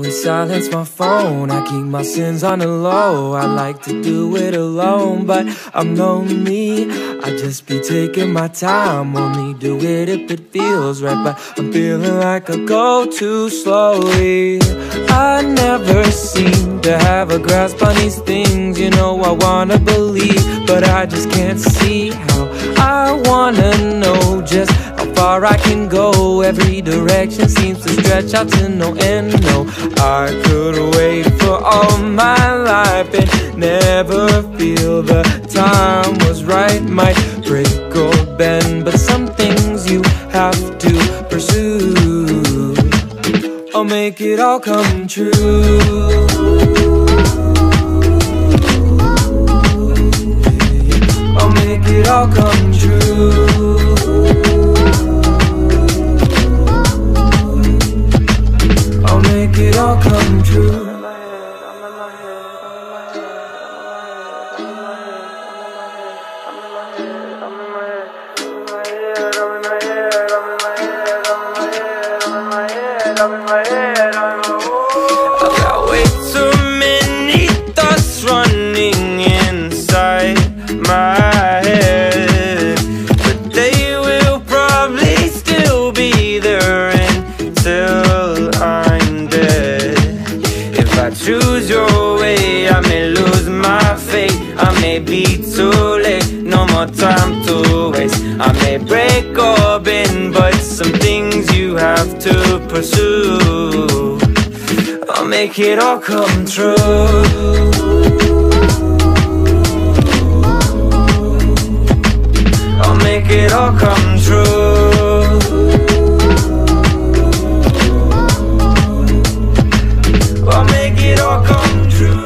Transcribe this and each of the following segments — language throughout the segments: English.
always silence my phone. I keep my sins on the low. I like to do it alone, but I'm lonely. I just be taking my time. Only do it if it feels right, but I'm feeling like I go too slowly. I never seem to have a grasp on these things. You know I wanna believe, but I just can't see how. I wanna know just how far I can go. Every direction seems to stretch out to no end. No, I could wait for all my life and never feel the time was right. Might break or bend, but some things you have to pursue. I'll make it all come true. I'll make it all come true. I'll make it all come true. I've got way too many thoughts running inside my head, but they will probably still be there until I'm dead. If I choose your way, I may lose my faith. I may be too late, no more time to waste. I may break or bend, but some things you have to pursue. I'll make it all come true. I'll make it all come true. I'll make it all come true.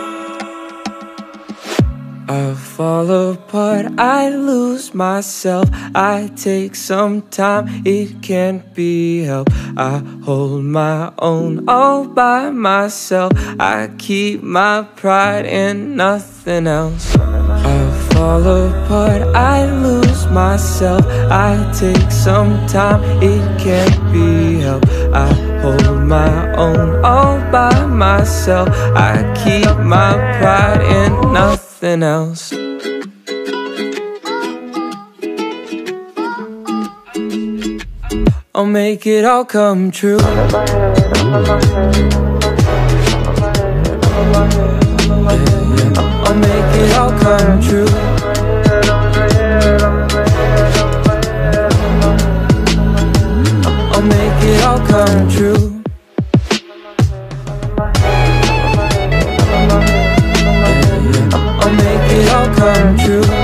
I fall apart, I lose myself. I take some time, it can't be helped. I hold my own all by myself. I keep my pride and nothing else. I fall apart, I lose myself. I take some time, it can't be helped. I hold my own all by myself. I keep my pride and nothing else. I'll make it all come true. I'll make it all come true. I'll make it all come true. I'll make it all come true.